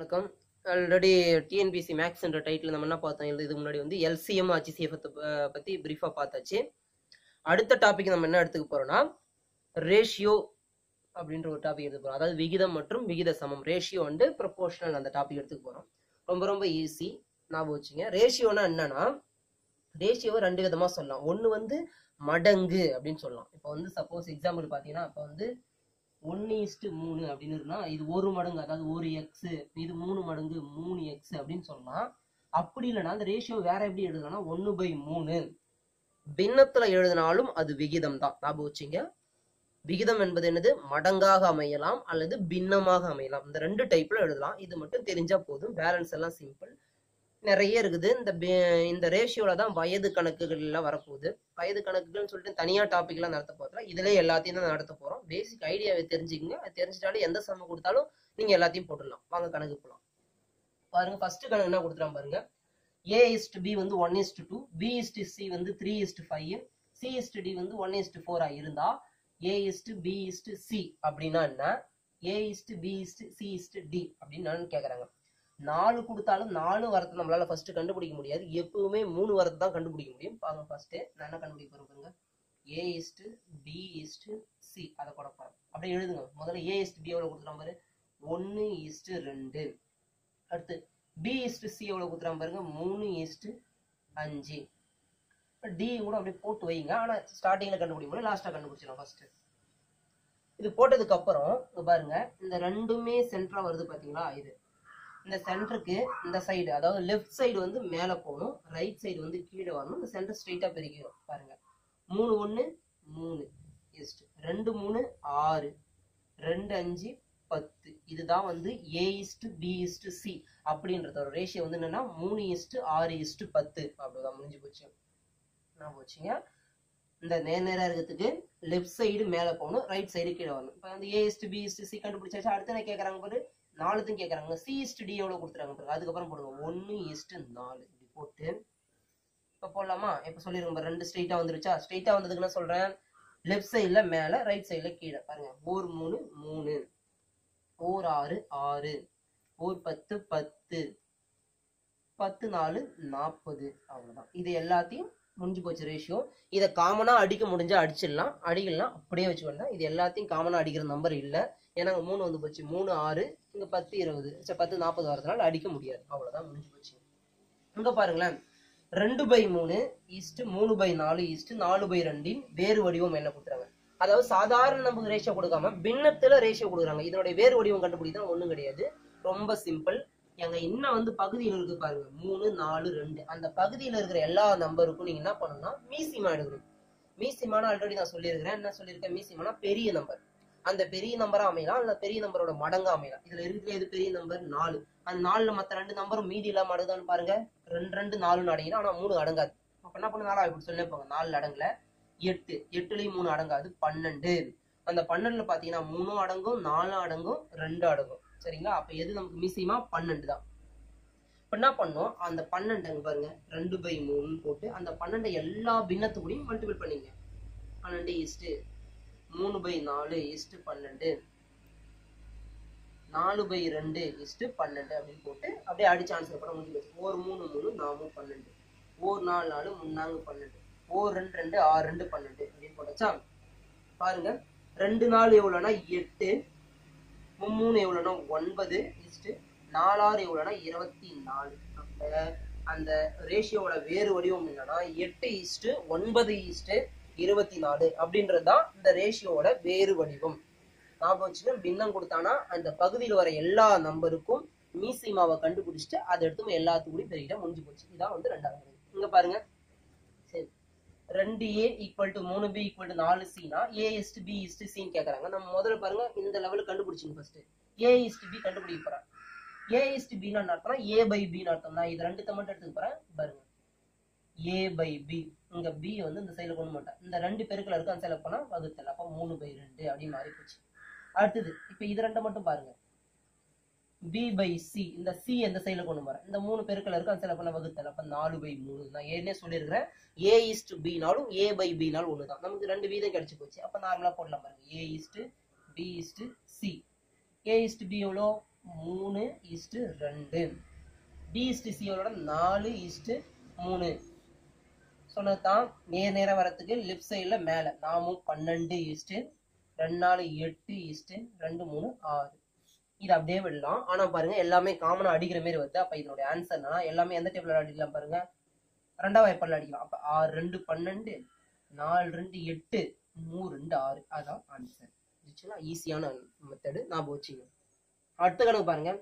வணக்கம். Already TNPSC maths என்ற title நம்ம என்ன பார்த்தோம், இதுக்கு முன்னாடி வந்து எல்சிஎம் HCF பற்றி பிரீஃபாக பார்த்தாச்சு. அடுத்த டாபிக் நம்ம என்ன எடுத்துக்க போறோம்னா ரேஷியோ அப்படின்ற ஒரு டாபிக் எடுத்துக்க போறோம். அதாவது விகிதம் மற்றும் விகித சமம், ரேஷியோ அண்ட் ப்ரொபோர்ஷனல் அந்த டாபிக் எடுத்துக்க போறோம். ரொம்ப ரொம்ப ஈஸி, ஞாபகம் வச்சுங்க. ரேஷியோனா என்னன்னா, ரேஷியோவை ரெண்டு விதமா சொல்லலாம். ஒன்று வந்து மடங்கு அப்படின்னு சொல்லலாம். இப்போ வந்து சப்போஸ் எக்ஸாம்பிள் பார்த்தீங்கன்னா, இப்போ வந்து 1:3 அப்படின்னு இருக்குன்னா இது ஒரு மடங்கு, அதாவது ஒரு எக்ஸ், இது 3 மடங்கு 3x அப்படின்னு சொல்லலாம். அப்படி இல்லைன்னா அந்த ரேஷியோ வேற எப்படி எழுதலாம்னா 1/3 பின்னத்துல எழுதினாலும் அது விகிதம் தான். ஞாபகம் வச்சுங்க. விகிதம் என்பது என்னது, மடங்காக அமையலாம் அல்லது பின்னமாக அமையலாம். இந்த ரெண்டு டைப்ல எழுதலாம். இது மட்டும் தெரிஞ்சா போதும், பேலன்ஸ் எல்லாம் சிம்பிள். நிறைய இருக்குது. இந்த ரேஷியோல தான் வயது கணக்குகள் எல்லாம் வரப்போகுது. வயது கணக்குகள்னு சொல்லிட்டு தனியா டாபிக் எல்லாம் நடத்த போறதுல இதுல எல்லாத்தையும் தான் நடத்த போறோம். பேசிக் ஐடியாவை தெரிஞ்சுக்கங்க. அது தெரிஞ்சிட்டாலும் எந்த சம்ம கொடுத்தாலும் நீங்க எல்லாத்தையும் போட்டுடலாம். வாங்க கணக்கு போலாம். பாருங்க, ஃபர்ஸ்ட் கணக்கு என்ன கொடுத்துறான் பாருங்க. A:B வந்து 1:2, B:C வந்து 3:5, C:D வந்து 1:4 இருந்தா A:B:C அப்படின்னா என்ன, A:B:C:D அப்படின்னு கேக்குறாங்க. 4 கொடுத்தாலும் 4 வரத்தை நம்மளால ஃபர்ஸ்ட் கண்டுபிடிக்க முடியாது. எப்பவுமே 3 வரத்தை தான் கண்டுபிடிக்க முடியும். பாருங்க, ஃபர்ஸ்ட் நான் என்ன கண்டுபிடிக்க போறேன் பாருங்க. A:B:C அதை கூட போறோம். அப்படியே எழுதுங்க. முதல்ல A:B எவ்வளவு கொடுத்துறான் பாரு, 1:2. அடுத்து B:C எவ்வளவு கொடுத்துறான் பாருங்க, 3:5. D கூட அப்படியே போட்டு வைங்க. ஆனா ஸ்டார்டிங்ல கண்டுபிடிக்க முடியும், லாஸ்டா கண்டுபிடிச்சிடலாம். ஃபர்ஸ்ட் இது போட்டதுக்கு அப்புறம் பாருங்க, இந்த ரெண்டுமே சென்டரா வருது பாத்தீங்களா. இது இந்த சென்டருக்கு இந்த சைடு, அதாவது லெஃப்ட் சைடு வந்து மேல போகணும், ரைட் சைடு வந்து கீழே வரணும். இந்த சென்டர் ஸ்ட்ரைட்டா பிரிக்கிறோம் பாருங்க. 3 1 3 2 3 6 2 5 10. இதுதான் வந்து A:B:C அப்படின்றத ரேஷியோ வந்து என்னன்னா 3:6:10 அப்படிதான் முடிஞ்சு போச்சு. என்ன போச்சுங்க, இந்த நேரா இருக்கிறதுக்கு லெஃப்ட் சைடு மேல போகணும், ரைட் சைடு கீழே வரணும். இப்போ வந்து A:B:C கண்டுபிடிச்சாச்சு. அடுத்து என்ன கேட்கறாங்க பாரு, 4 கேட்கறாங்க. C:D எவ்வளவு கொடுத்துறாங்க பாருங்க. அதுக்கப்புறம் போடுங்க 1:4 இப்படி போட்டு இப்ப போடலாமா. இப்ப சொல்லிருங்க, ரெண்டு ஸ்ட்ரைட்டா வந்துருச்சா. ஸ்ட்ரைட்டா வந்ததுக்கு என்ன சொல்றேன், லெஃப்ட் சைடுல மேல, ரைட் சைடுல கீழே. பாருங்க, 4 3 3, 4 6 6, 4 10 10, 10 4 40. அவ்வளவுதான். இது எல்லாத்தையும் முடிஞ்சு போச்சு ரேஷியோ. இதை காமனா அடிக்க முடிஞ்சா அடிச்சிடலாம், அடிக்கலாம் அப்படியே வச்சு வேண்டாம். இது எல்லாத்தையும் காமனா அடிக்கிற நம்பர் இல்ல. ஏன்னா 3 வந்து போச்சு, 3 6, இங்க 10 20, 10 40 வரதுனால அடிக்க முடியாது. அவ்வளவுதான், முடிஞ்சு போச்சு. இங்க பாருங்களேன், 2/3 3/4 4/2 வேறு வடிவம் என்ன கொடுக்குறாங்க. அதாவது சாதாரண நமக்கு ரேஷியோ கொடுக்காம பின்னத்துல ரேஷியோ கொடுக்குறாங்க. இதனுடைய வேறு வடிவம் கண்டுபிடிதான் ஒண்ணும் கிடையாது, ரொம்ப சிம்பிள். எங்க இன்னும் வந்து பகுதியில் இருக்கு பாருங்க, 3 4 2. அந்த பகுதியில் இருக்கிற எல்லா நம்பருக்கும் நீங்க என்ன பண்ணணும்னா மீசிமா எடுக்கணும். மீசிமான ஆல்ரெடி நான் சொல்லியிருக்கிறேன். என்ன சொல்லியிருக்கேன், மீசிமானா பெரிய நம்பர். அந்த பெரிய நம்பரா அமையலாம், அல்ல பெரிய நம்பரோட மடங்கா அமையலாம். இதுல இருக்கிற எது பெரிய நம்பர், 4. அந்த 4ல மத்த 2 நம்பரும் மீதி இல்லாம அடங்குதான்னு பாருங்க. 2 2 4 அடங்கிடும், ஆனா 3 அடங்காது. அப்ப என்ன பண்ண, 4 இப்படி சொல்லிருப்பாங்க. 4 அடங்கல, 8 8லயும் 3 அடங்காது, 12. அந்த 12ல பாத்தீங்கன்னா 3 அடங்கும், 4 அடங்கும், 2 அடங்கும். சரிங்களா. அப்ப எது நமக்கு மீசியமா, 12 தான். இப்ப என்ன பண்ணோம், அந்த 12 அங்க பாருங்க 2/3 போட்டு அந்த 12 எல்லா பின்னத்துக்கூடையும் மல்டிபிள் பண்ணீங்க. 12 3/4 12, 4/2 12 அப்படின்னு போட்டு அப்படியே அடிச்சு ஆன்சர் பண்ண முடியும். 4 3 3 4 12, 4 4 4 3 4 12, 4 2 2 6 2 12 அப்படின்னு போட்டாச்சா. பாருங்க, 2 4 எவ்வளவுனா 8, 3 எவ்வளவுனா 9, 4 6 எவ்வளவுனா 24. அப்ப அந்த ரேஷியோட வேறு வடிவம் என்னன்னா 8:9:24 அப்படின்றதுதான் இந்த ரேஷியோட வேறு வடிவம். ஞாபகம் வச்சுன்னா, பின்னம் கொடுத்தானா அந்த பகுதியில் வர எல்லா நம்பருக்கும் மீசிமாவை கண்டுபிடிச்சிட்டு அதை எடுத்து எல்லாத்துக்கூட பெருகிட்ட முடிஞ்சு போச்சு. இதான் வந்து ரெண்டாவது. இங்க பாருங்க, சரி, 2A = 3B = 4Cனா A:B:C கேட்கறாங்க. நம்ம முதல்ல பாருங்க இந்த லெவலுக்கு கண்டுபிடிச்சிங்க. ஃபர்ஸ்ட் A:B கண்டுபிடிக்க போறேன். A:B அர்த்தம் A/B அர்த்தம் தான். இது ரெண்டுத்தை மட்டும் எடுத்துக்க போறேன் பாருங்க. A/B, இங்க B வந்து இந்த சைடுல கொண்டு மாட்டேன், இந்த 2 பெருக்கல இருக்கு, அந்த சைடுல போனா வகுத்தல். அப்ப 3/2 அப்படின்னு மாறி போச்சு. அடுத்தது இப்ப இது ரெண்டை மட்டும் பாருங்க. B/C, இந்த C எந்த சைடுல கொண்டு போறேன், இந்த 3 பெருக்கல இருக்கு, அந்த சைடுல போனா வகுத்தல். அப்ப 4/3. நான் ஏற்கனவே சொல்லியிருக்கிறேன், A:B நாலும் A/B நாலும் ஒண்ணுதான். நமக்கு 2 வீதம் கிடைச்சு போச்சு. அப்ப நார்மலா போடலாம் பாருங்க. A:B:C. A:B எவ்வளோ, 3:2. B/C எவ்வளோட 4:3. சொன்னதான் நேர வரத்துக்கு லெஃப்ட் சைட்ல மேல நாமும் 12:2 4 8 2 3 6. இது அப்படியே விடலாம். ஆனா பாருங்க எல்லாமே காமனா அடிக்கிற மாதிரி வருது. அப்ப இதனுடைய ஆன்சர் என்னன்னா எல்லாமே எந்த டேபிள்ல அடிக்கலாம் பாருங்க, ரெண்டாவது வாய்ப்பாடுல அடிக்கலாம். அப்ப 6 2 12 4 2 8 3 2 6. அதான் ஆன்சர். ஈஸியான மெத்தடு ஞாபகம் வச்சுங்க. அடுத்த கணக்கு பாருங்க,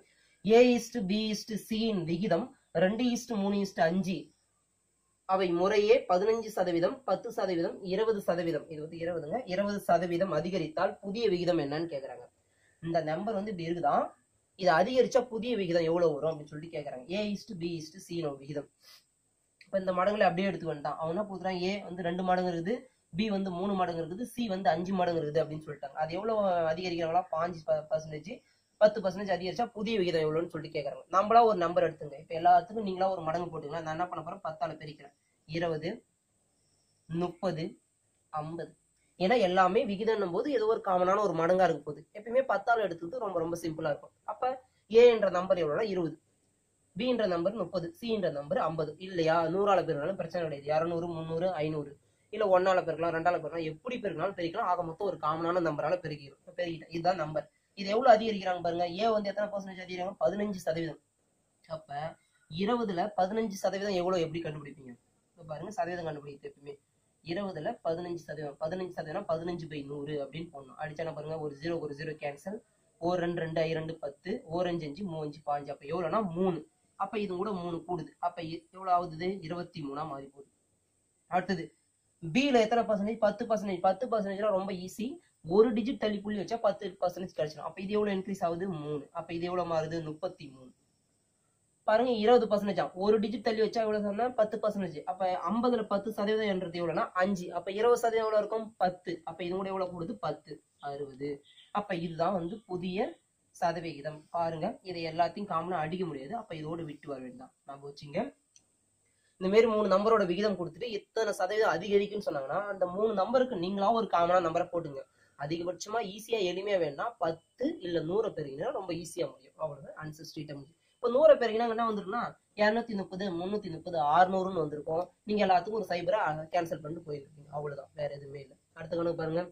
A/B/C இன் விகிதம் 2:3:5. அவை முறையே 15%, 10%, 20%. இது வந்து 20ங்க. 20% அதிகரித்தால் புதிய விகிதம் என்னன்னு கேக்குறாங்க. இந்த நம்பர் வந்து இப்படி இருக்குதான், இது அதிகரிச்சா புதிய விகிதம் எவ்வளவு வரும் அப்படின்னு சொல்லிட்டு கேக்குறாங்க. A/B/C விகிதம். இப்ப இந்த மடங்குல அப்படியே எடுத்து வந்துட்டான். அவன் என்ன போடுறான், A வந்து 2 மடங்கு இருக்குது, B வந்து 3 மடங்கு இருக்குது, C வந்து 5 மடங்கு இருக்குது அப்படின்னு சொல்லிட்டாங்க. அது எவ்வளவு அதிகரிக்கிறாங்களா, 5%, 10% அதிகரிச்சா புதிய விகிதம் எவ்வளவுன்னு சொல்லிட்டு கேக்குறாங்க. நம்மளா ஒரு நம்பர் எடுத்துங்க. இப்ப எல்லாத்துக்கும் நீங்களா ஒரு மடங்கு போட்டுக்கலாம். நான் என்ன பண்ண போறேன், 10ஆல பெருக்கிறேன். 20 30 50. ஏன்னா எல்லாமே விகிதம் போது ஏதோ ஒரு காமனான ஒரு மடங்கா இருக்க போகுது. எப்பயுமே 10ஆல எடுத்துக்கிட்டு ரொம்ப ரொம்ப சிம்பிளா இருக்கும். அப்ப A என்ற நம்பர் எவ்வளவுனா 20, B என்ற நம்பர் 30, C என்ற நம்பர் 50. இல்லையா 100ஆல பெருக்கினாலும் பிரச்சனை கிடையாது. 200 300 500 இல்ல 1ஆல பெருக்கலாம், 2ஆல பெருக்கலாம், எப்படி பெருக்கினாலும் பெருக்கலாம். ஆக மொத்தம் ஒரு காமனான நம்பரால பெருக்கிட்டேன். இதுதான் நம்பர். இது எவ்வளவு அதிகரிக்கிறாங்க பாருங்க. A வந்து எத்தனை % அதிகரிக்கிறாங்க, 15%. அப்ப 20ல 15% எவ்வளவு எப்படி கண்டுபிடிப்பீங்க பாருங்க, சதவீதம் கண்டுபிடிக்கிறது எப்பயுமே 20ல 15%. 15% 15/100 அப்படின்னு போடணும். அடிச்சானா பாருங்க, ஒரு 0 கேன்சல், 1 2 2 5 2 10, 1 5 5 3 5 5. அப்ப எவ்வளவுனா 3. அப்ப இது கூட 3 கூடுது. அப்ப எவ்வளவு ஆகுது, 23 மாறி போகுது. அடுத்தது B ல எத்தனை %, 10%. 10% ரொம்ப ஈஸி. ஒரு டிஜிட் தள்ளி புள்ளி வச்சா 10% கிடைச்சிடும். அப்ப இது எவ்வளவு இன்க்ரீஸ் ஆகுது, 3. அப்ப இது எவ்வளவு மாறுது, 33. பாருங்க 20%. ஒரு டிஜிட் தள்ளி வச்சா எவ்வளவு சொன்னா 10%. அப்ப 50ல 10% என்றது எவ்வளவுனா 5. அப்ப 20% எவ்வளவு இருக்கும், 10. அப்ப இது கூட எவ்வளவு கூடுது, 10 60. அப்ப இதுதான் வந்து புதிய சதவிகிதம். பாருங்க இதை எல்லாத்தையும் காமனா அடிக்க முடியாது. அப்ப இதோட விட்டு வர வேண்டாம். நான் வச்சுங்க. இந்த மாதிரி 3 நம்பரோட விகிதம் கொடுத்துட்டு எத்தனை சதவீதம் அதிகரிக்குன்னு சொன்னாங்கன்னா அந்த 3 நம்பருக்கு நீங்களா ஒரு காமனா நம்பரை போட்டுங்க. அதிகபட்சமா ஈஸியா எளிமையா வேணா 10 இல்ல 100 பெருகினா ரொம்ப ஈஸியா முடியும். அவ்வளவுதான் ஆன்சர் ஸ்ட்ரீட்டா முடியும். இப்போ 100 பெருகினா என்ன வந்துருக்குன்னா 230 330 600ன்னு வந்திருக்கும். நீங்க எல்லாத்துக்கும் ஒரு சைபரா கேன்சல் பண்ணிட்டு போயிருக்கீங்க. அவ்வளவுதான், வேற எதுவுமே இல்லை. அடுத்த கணக்கு பாருங்க,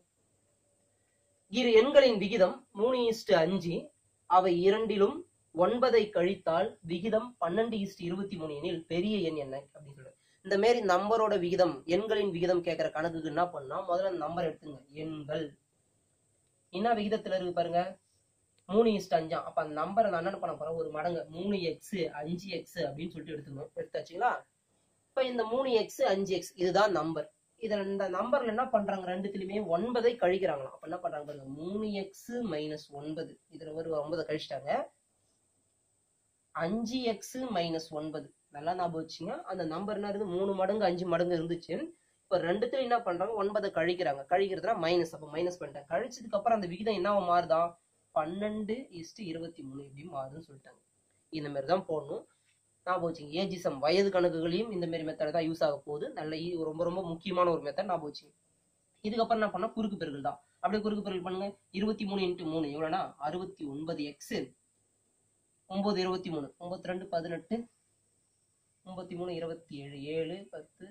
இரு எண்களின் விகிதம் 3:5. அவை இரண்டிலும் 9 கழித்தால் விகிதம் 12:23 எனில் பெரிய எண் என்ன அப்படின்னு சொல்ற. இந்த மாதிரி நம்பரோட விகிதம், எண்களின் விகிதம் கேட்கிற கணக்குக்கு என்ன பண்ணா, முதல்ல நம்பர் எடுத்துங்க. எண்கள் என்ன விகிதத்துல இருக்கு பாருங்க, 3:5. அப்ப அந்த நம்பரை நான் என்ன பண்ண போறேன், ஒரு மடங்கு 3x 5x அப்படின்னு சொல்லிட்டு எடுத்துக்கணும். எடுத்தாச்சுங்களா? இப்ப இந்த 3x 5x இதுதான் நம்பர். இதுல இந்த நம்பர்ல என்ன பண்றாங்க, ரெண்டுத்திலுமே 9 கழிக்கிறாங்களாம். அப்ப என்ன பண்றாங்க பாருங்க, 3x - 9. இதுல ஒரு 9 கழிச்சிட்டாங்க. 5x - 9. நல்லா ஞாபகம் வச்சுங்க. அந்த நம்பர் என்ன இருக்கு, 3 மடங்கு 5 மடங்கு இருந்துச்சு. இப்ப ரெண்டுத்துல என்ன பண்றாங்க, 9 கழிக்கிறாங்க. கழிக்கிறதுனா மைனஸ். அப்ப மைனஸ் பண்ணிட்டாங்க. கழிச்சதுக்கு அப்புறம் அந்த விகிதம் என்னவா மாறுதா, 12:23 இப்படி மாறுதுன்னு சொல்லிட்டாங்க. இந்த மாதிரி தான் போடணும். ஞாபகம் வச்சுங்க. ஏஜிசம் வயது கணக்குகளையும் இந்த மாதிரி மெத்தட் தான் யூஸ் ஆக போகுது. நல்ல ரொம்ப ரொம்ப முக்கியமான ஒரு மெத்தட். ஞாபகம் வச்சுங்க. இதுக்கப்புறம் என்ன பண்ணா, குறுக்கு பெருக்கல் தான். அப்படியே குறுக்கு பெருக்கல் பண்ணுங்க. 23 × 3 எவ்வளவுனா 69x 9 23 92 18 93 27 7 10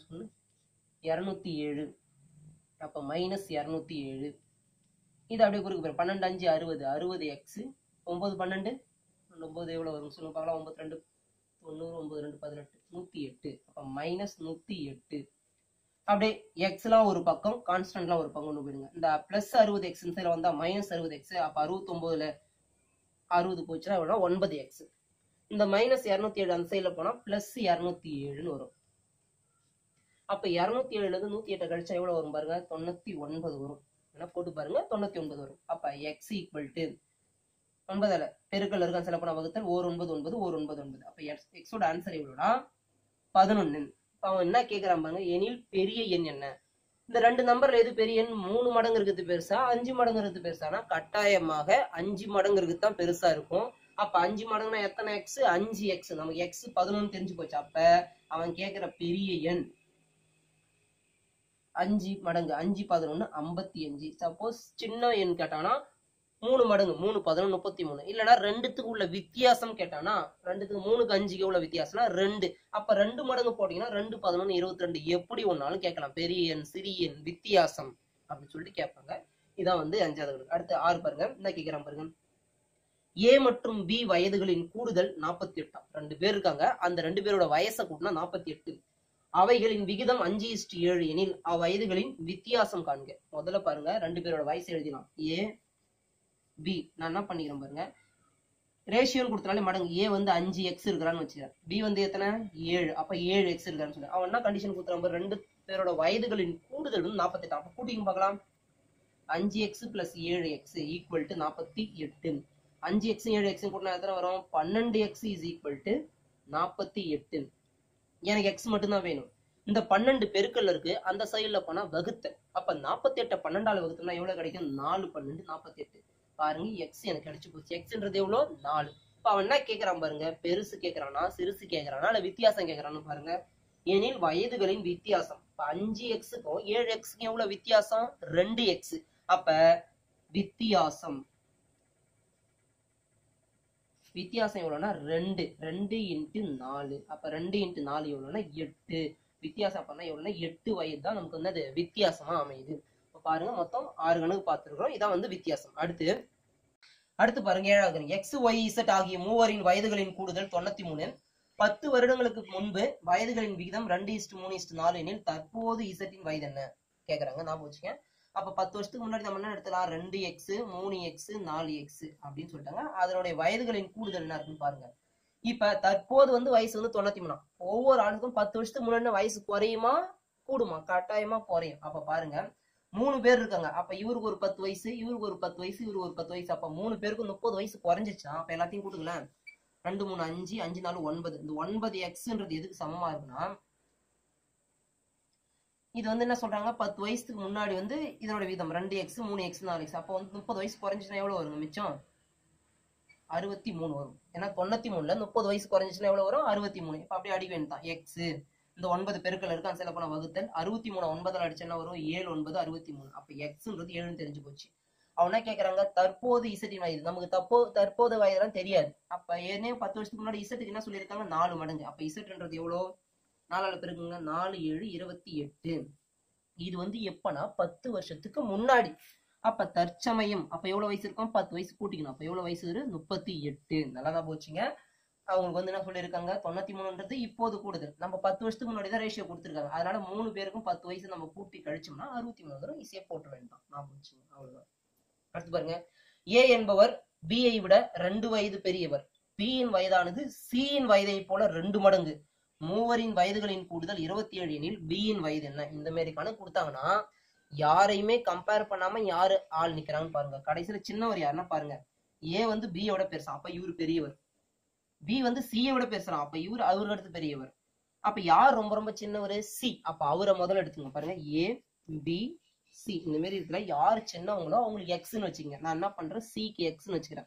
207. அப்ப -207. இது அப்படியே குறுக்கு பெருக்கல். 12 5 60 60x 9 12 9 எவ்வளவு வரும் சொல்லுங்க பார்க்கலாம். 9 2 90 9 2 18 108. அப்ப -108. அப்படியே எக்ஸ்லாம் ஒரு பக்கம், கான்ஸ்டன்ட்லாம் ஒரு பக்கம் கொண்டு போயிடுங்க. இந்த +60x சைடுல வந்தா -60x. அப்ப 69ல 60 போச்சுன்னா எவ்வளோ, 9x. இந்த -207 அந்த சைடுல போனா +207ன்னு வரும். அப்ப 207ல இருந்து 108 கழிச்சா எவ்வளவு வரும் பாருங்க, 99 வரும். என்ன போட்டு பாருங்க, 99 வரும். அப்ப x = 9ல பெருக்கல் இருக்க சில போன வகுத்தல் 199 199. அப்ப எக்ஸோட ஆன்சர் எவ்வளோனா 11. அவன் என்ன கேட்கிறான் பாருங்க, எனில் பெரிய எண் என்ன. இந்த ரெண்டு நம்பர்ல எது பெரிய எண், 3 மடங்கு இருக்கிறது பெருசா 5 மடங்கு இருக்கிறது பெருசானா, கட்டாயமாக 5 மடங்கு இருக்கிறது தான் பெருசா இருக்கும். அப்ப 5 மடங்குனா எத்தனை எக்ஸ், 5x. நமக்கு எக்ஸ் 11 தெரிஞ்சு போச்சு. அப்ப அவன் கேட்கிற பெரிய எண் 5 மடங்கு 5 11 55. சப்போஸ் சின்ன எண் கேட்டானா 3 மடங்கு 3 11 33. இல்லைன்னா ரெண்டுத்துக்கு உள்ள வித்தியாசம் கேட்டானா, ரெண்டுத்துக்கு 3க்கு 5க்கு எவ்வளவு வித்தியாசம்னா 2. அப்ப 2 மடங்கு போட்டீங்கன்னா 2 11 22 எப்படி ஒன்னாலும் கேட்கலாம். பெரிய எண் சிறிய எண் வித்தியாசம் அப்படின்னு சொல்லிட்டு கேட்பாங்க. இதான் வந்து 5வது கணக்கு. அடுத்து 6 பாருங்க. இந்த கேட்கிறான் பாருங்க. ஏ மற்றும் பி வயதுகளின் கூடுதல் 48. 2 பேர் இருக்காங்க. அந்த 2 பேரோட வயசை கூட்டினா 48. அவைகளின் விகிதம் 5:7 எனில் அவ்வயதுகளின் வித்தியாசம் காண்க. முதல்ல பாருங்க 2 பேரோட வயசு எழுதினான். A B. நான் என்ன பண்ணிக்கிறேன் பாருங்க, ரேஷியோன்னு கொடுத்தனாலே மடங்கு. ஏ வந்து 5x இருக்கிறான்னு வச்சுக்கிறேன். பி வந்து எத்தனை 7. அப்ப 7x இருக்கான்னு சொல்லி அவன் என்ன கண்டிஷன் கொடுத்துறான் பாரு, 2 பேரோட வயதுகளின் கூடுதல் வந்து 48. அப்ப கூட்டிங்க பார்க்கலாம். 5x + 7x = 48. 5x 7x கூட்டினா எத்தனை வரும்? 12x = 48. எனக்கு x மட்டும்தான் வேணும். இந்த 12 பெருக்கல்ல இருக்கு, அந்த சைடுல போனா வகுத்தல். அப்ப 48 12ஆல வகுத்தோம்னா எவ்வளவு கிடைக்கும்? 4 12 48. பாருங்க x எனக்கு கிடைச்சு போச்சு. xன்றது எவ்வளவு? 4. இப்ப அவன் என்ன கேக்குறான் பாருங்க, பெருசு கேக்குறானா சிறுசு கேக்குறானா இல்ல வித்தியாசம் கேக்குறான்னு பாருங்க. எனில் வயதுகளின் வித்தியாசம். இப்ப 5xக்கும் 7xக்கும் எவ்வளவு வித்தியாசம்? 2x. அப்ப வித்தியாசம் எவ்வளவுனா 2. 2 × 4. அப்ப 2 × 4 எவ்வளவுனா 8. வித்தியாசம் பண்ணா எவ்வளவுனா 8 வயது தான் நமக்கு வந்து வித்தியாசமா அமையுது. பாருங்க மொத்தம் 6 கணக்கு பார்த்திருக்கிறோம். இதான் வந்து வித்தியாசம். அடுத்து பாருங்க 7வது கணக்கு. x y z ஆகிய மூவரின் வயதுகளின் கூடுதல் 93. 10 வருடங்களுக்கு முன்பு வயதுகளின் விகிதம் 2:3:4 எனில் தற்போது z இன் வயது என்ன கேக்குறாங்க. நான் போச்சுங்க. அப்ப 10 வருஷத்துக்கு முன்னாடி நம்ம என்ன எடுத்துலாம்? 2x 3x 4x அப்படின்னு சொல்லிட்டாங்க. அதனுடைய வயதுகளின் கூடுதல் என்ன இருக்குன்னு பாருங்க. இப்ப தற்போது வந்து வயசு வந்து 93. ஒவ்வொரு ஆளுக்கும் 10 வருஷத்துக்கு முன்னாடி வயசு குறையுமா கூடுமா? கட்டாயமா குறையும். அப்ப பாருங்க 3 பேர் இருக்காங்க. அப்ப இவருக்கு ஒரு 10 வயசு, இவருக்கு ஒரு 10 வயசு, இவருக்கு ஒரு 10 வயசு. அப்ப 3 பேருக்கு 30 வயசு குறைஞ்சிச்சா? அப்ப எல்லாத்தையும் கூட்டுங்களேன். 2 3 5 5 4 9. இந்த 9x எதுக்கு சமமா இருக்குன்னா, இது வந்து என்ன சொல்றாங்க, 10 வயசுக்கு முன்னாடி வந்து இதனோட வீதம் 2x 3x 4x. அப்போ வந்து 30 வயசு குறைஞ்சிச்சுன்னா எவ்வளவு வருங்க மிச்சம்? 63 வரும். ஏன்னா 93ல 30 வயசு குறைஞ்சிச்சுன்னா எவ்வளவு வரும்? 63. இப்ப அப்படியே அடிக்க வேண்டியதான். x இந்த 9 பெருக்கல் இருக்கு, அந்த போன வகுத்தல் 63 9ஆல் அடிச்சா என்ன வரும்? 7 9 63. அப்ப xன்றது 7ன்னு தெரிஞ்சு போச்சு. அவனா கேக்குறாங்க தற்போது இசட்டின் வயது. நமக்கு தற்போது வயதுலாம் தெரியாது. அப்ப ஏற்கனவே 10 வருஷத்துக்கு முன்னாடி இசட்டுக்கு என்ன சொல்லியிருக்காங்க? 4 மடங்கு. அப்ப இசட்டுன்றது எவ்வளவு? 4ஆல பெருக்குங்க. 4 7 28. இது வந்து எப்பனா 10 வருஷத்துக்கு முன்னாடி. அப்ப தற்சமயம் அப்ப எவ்வளவு வயசு இருக்கும்? 10 வயசு கூட்டிக்கணும். அப்ப எவ்வளவு வயசு வரும்? 38. நல்லாதான் போச்சுங்க. அவங்களுக்கு வந்து என்ன சொல்லியிருக்காங்க? 93ன்றது இப்போது கூடுதல். நம்ம 10 வருஷத்துக்கு முன்னாடி தான் ரேஷியோ கொடுத்துருக்காங்க. அதனால 3 பேருக்கும் 10 வயசு நம்ம கூட்டி கழிச்சோம்னா 63 வரும். ஈஸியா போட்டு வேண்டாம். நான் போச்சுங்க. அவ்வளவுதான். அடுத்து பாருங்க. ஏ என்பவர் பி ஐ விட 2 வயது பெரியவர். பி இன் வயதானது சி இன் வயதை போல 2 மடங்கு. மூவரின் வயதுகளின் கூடுதல் 27 எனில் பி இன் வயது என்ன? இந்த மாதிரி கணக்கு கொடுத்தாங்கன்னா யாரையுமே கம்பேர் பண்ணாம யாரு ஆள் நிக்கிறாங்கன்னு பாருங்க. கடைசியில சின்னவர் யாருன்னா பாருங்க, ஏ வந்து பி யோட பெருசா, அப்ப இவரு பெரியவர். பி வந்து சி விட பேசுறான், அப்ப இவரு அவருக்கு அடுத்து பெரியவர். அப்ப யார் ரொம்ப ரொம்ப சின்னவர்? சி. அப்ப அவரை முதல்ல எடுத்துங்க. பாருங்க ஏ பி சி இந்த மாதிரி இருக்குல்ல, யாரு சின்னவங்களோ அவங்களுக்கு எக்ஸ்ன்னு வச்சுங்க. நான் என்ன பண்றேன்? சிக்கு எக்ஸ்ன்னு வச்சுக்கிறேன்.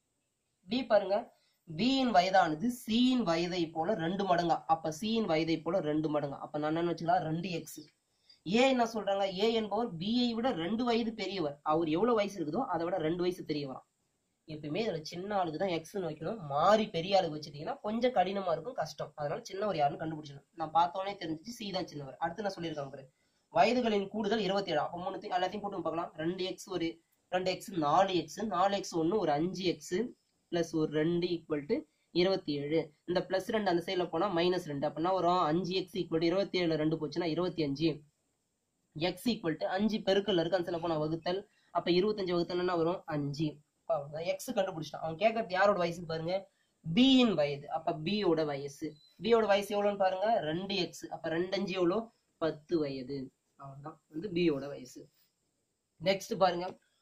பி பாருங்க, பி இன் வயதானது சி இன் வயதை போல 2 மடங்கா. அப்ப சி இன் வயதை போல 2 மடங்கா. அப்ப நான் என்ன வச்சுக்கலாம்? 2x. ஏ என்ன சொல்றாங்க? ஏ என்பவர் பி ஐ விட 2 வயது பெரியவர். அவர் எவ்வளவு வயசு இருக்குதோ அதை விட 2 வயசு பெரியவரா. எப்பயுமே இதுல சின்ன ஆளுக்கு தான் எக்ஸ்ன்னு வைக்கணும். மாறி பெரிய ஆளுக்கு வச்சுட்டீங்கன்னா கொஞ்சம் கடினமா இருக்கும், கஷ்டம். அதனால சின்னவர் யாருன்னு கண்டுபிடிச்சிடணும். நான் பார்த்தோன்னே தெரிஞ்சிச்சு சி தான் சின்னவர். அடுத்து நான் சொல்லியிருக்காங்க பாரு, வயதுகளின் கூடுதல் 27. அப்ப 3 எல்லாத்தையும் கூட்டு பார்க்கலாம். 2x ஒரு 2x 4x 4x 1 ஒரு 5x பிளஸ் ஒரு 2 = 27. இந்த பிளஸ் 2 அந்த சைட்ல போனா -2. அப்படின்னா வரும் 5x = 27 2 போச்சுன்னா 25. x = 5 பெருக்கல் இருக்கு, அந்த சைட்ல போனா வகுத்தல். அப்ப 25 வகுத்தல் என்ன வரும்? 5. எக்ஸ் கண்டுபிடிச்சிட்டான். அவன் கேட்கறது யாரோட வயசுன்னு பாருங்க, பி இன் வயது. அப்ப பி யோட வயசு. பி யோட வயசு எவ்வளவுன்னு பாருங்க, 2x. அப்ப 2 5 எவ்வளவு? 10 வயது. அவன்தான் வந்து பி யோட வயசு. நெக்ஸ்ட் பாருங்க,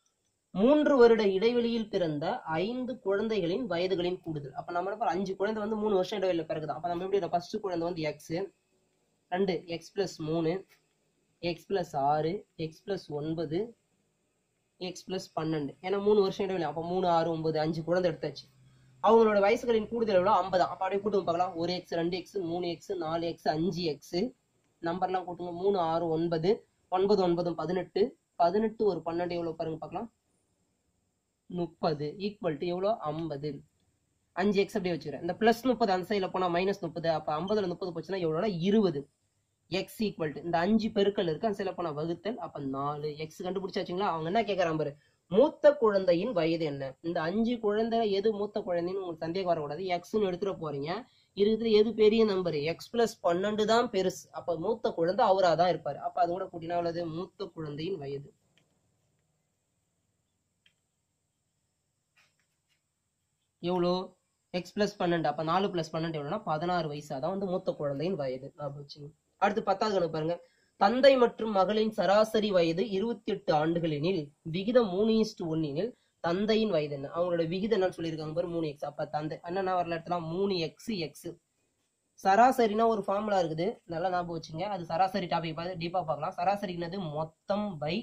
3 வருட இடைவெளியில் பிறந்த 5 குழந்தைகளின் வயதுகளின் கூடுதல். அப்ப நம்ம 5 குழந்தை வந்து 3 வருஷம் இடைவெளியில பிறகுதான். அப்ப நம்ம எப்படி? ஃபர்ஸ்ட் குழந்தை வந்து x 2 x + 3 x + 6 x + 9 x + 12. ஏன்னா 3 வருஷம் இடைவெளி. அப்ப 3 6 9 5 குழந்தை எடுத்தாச்சு. அவங்களோட வயசுகளின் கூடுதல் எவ்வளவு? 50. அப்ப அப்படியே கூட்டு பார்க்கலாம். 1x 2x 3x 4x 5x நம்பர்லாம் கூட்டுங்க. 3 6 9 9 9 18 18 ஒரு 12 எவ்வளவு பாருங்க பார்க்கலாம். 30 ஈக்குவல் டு எவ்வளோ 50. 5x அப்படியே வச்சுக்கிறேன். இந்த பிளஸ் 30 அந்த சைடில் போனால் மைனஸ் 30. அப்போ 50ல் 30 போச்சுன்னா எவ்வளோனா 20. எக்ஸ் ஈக்குவல் டு இந்த 5 பெருக்கல் இருக்கு அந்த சைடில் போனால் வகுத்தல். அப்போ 4 எக்ஸ் கண்டுபிடிச்சாச்சுங்களா. அவங்க என்ன கேட்குறான் பாரு, மூத்த குழந்தையின் வயது என்ன. இந்த 5 குழந்தை எது மூத்த குழந்தைன்னு உங்களுக்கு சந்தேகம் வரக்கூடாது. எக்ஸ்ன்னு எடுத்துட்டு போறீங்க. இருக்கிற எது பெரிய நம்பர், எக்ஸ் பிளஸ் 12 தான் பெருசு. அப்ப மூத்த குழந்தை அவரா தான் இருப்பாரு. அப்ப அது கூட கூட்டினா உள்ளது மூத்த குழந்தையின் வயது எவ்வளோ, எக்ஸ் பிளஸ் 12. அப்ப 4 பிளஸ் 12 எவ்வளோனா 16 வயசு. அதான் வந்து மூத்த குழந்தையின் வயது. அடுத்து 10வது கணக்கு பாருங்க. தந்தை மற்றும் மகளின் சராசரி வயது 28 ஆண்டுகள் எனில் விகிதம் 3:1 எனில் தந்தையின் வயது என்ன. அவங்களோட விகிதம் என்னன்னு சொல்லியிருக்காங்க பாரு 3x. அப்ப தந்தை என்னன்னா வரல இடத்துல 3x எக்ஸ். சராசரினா ஒரு ஃபார்முலா இருக்குது, நல்லா ஞாபகம் வச்சுங்க. அது சராசரி டாபிக் பார்த்து டீப்பா பார்க்கலாம். சராசரினது மொத்தம் பை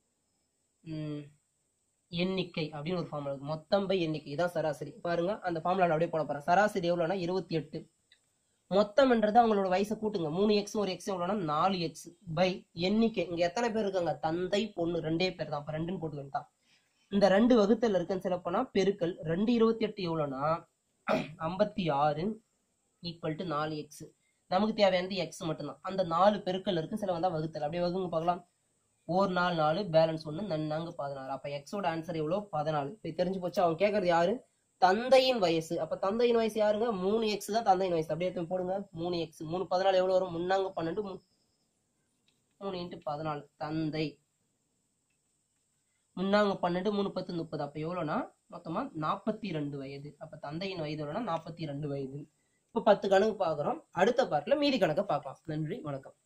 எண்ணிக்கை அப்படின்னு ஒரு ஃபார்முலா இருக்கு. மொத்தம் பை எண்ணிக்கை இதான் சராசரி. பாருங்க அந்த ஃபார்முலா அப்படியே போட போறேன். சராசரி எவ்வளோனா 28. மொத்தம்ன்றது அவங்களோட வயசை கூட்டுங்க. 3x ஒரு எக்ஸ் எவ்வளோனா 4x பை எண்ணிக்கை. இங்க எத்தனை பேர் இருக்காங்க, தந்தை பொண்ணு 2 பேர் தான். அப்ப 2ன்னு போட்டு வேண்டாம். இந்த 2 வகுத்தல் இருக்குன்னு சில போனா பெருக்கல் 2 28 எவ்வளோனா 56 ஈக்குவல் டு 4x. நமக்கு தேவையானது எக்ஸ் மட்டும்தான். அந்த 4 பெருக்கல் இருக்கு சில வந்தா வகுத்தல். அப்படியே வகுங்க பார்க்கலாம். 4 4 4 பேலன்ஸ் 1 நன்னாங்க 16. அப்ப எக்ஸோட ஆன்சர் எவ்வளோ 14. இப்போ தெரிஞ்சு போச்சு. அவங்க கேட்கறது யாரு, தந்தையின் வயசு. அப்ப தந்தையின் வயசு யாருங்க, 3x தான் தந்தையின் வயசு. அப்படியே எடுத்து போடுங்க. 3x 3 14 எவ்வளவு வரும், 3 12 3 × 14 தந்தை 3 12 3 10 30. அப்ப எவ்வளோனா மொத்தமா 42 வயது. அப்ப தந்தையின் வயது எவ்வளோனா 42 வயது. இப்போ 10 கணக்கு பார்க்குறோம். அடுத்த பார்ட்ல மீதி கணக்கை பார்க்கலாம். நன்றி, வணக்கம்.